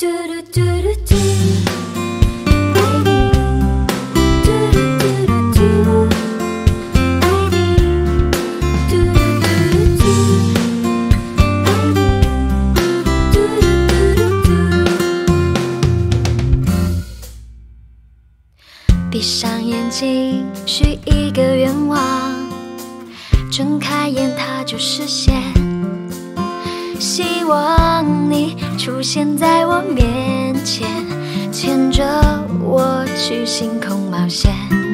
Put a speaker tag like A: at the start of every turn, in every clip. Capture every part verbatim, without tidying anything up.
A: 闭上眼睛，许一个愿望，睁开眼它就实现。希望你出现在我面前，牵着我去星空冒险。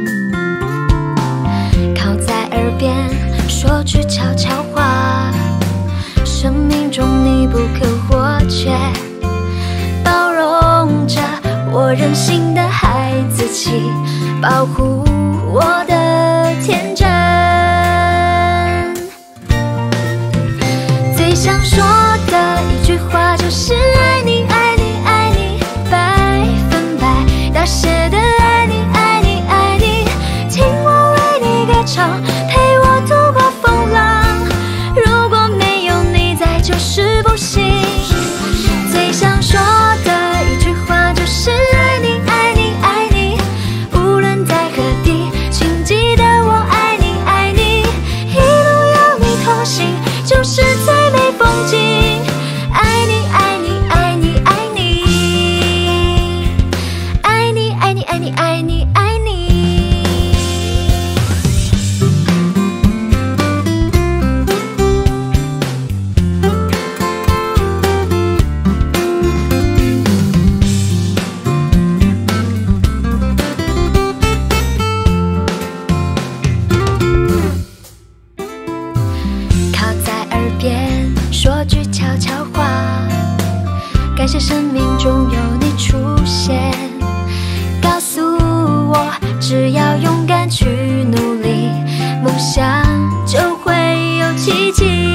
A: 靠在耳边说句悄悄话，生命中你不可或缺，包容着我任性的孩子气，保护我的天真。最想说的一句话就是爱你爱你爱你，百分百大写的爱你爱你爱你，听我为你歌唱，陪我度过风浪，如果没有你在就是不行。最想说的一句话就是爱你爱你爱你，无论在何地，请记得我爱你爱你，一路有你同行就是最美风景。爱你爱你爱你爱你，爱你爱你爱你爱你爱你。靠在耳边说句悄悄话，感谢生命中有你出现，告诉我只要勇敢去努力，梦想就会有奇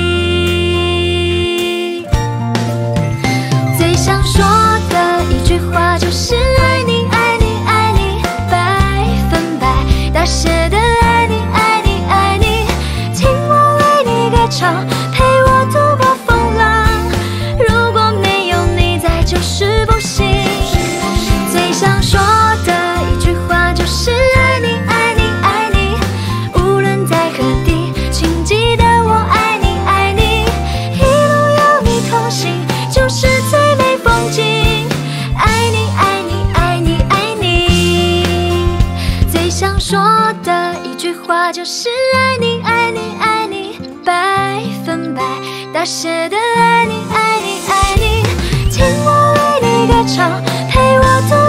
A: 迹。最想说的一句话就是爱你爱你爱你，百分百大写的爱你爱你爱你，听我为你歌唱，陪我度过风浪，如果没有你在就是不行。最想说的一句话就是爱你爱你爱你，无论在何地，请记得我爱你爱你，一路有你同行就是最美风景。爱你爱你爱你爱你，最想说的一句话就是爱你爱你爱你，百分百大写的爱你爱你爱你，听我为你歌唱，陪我度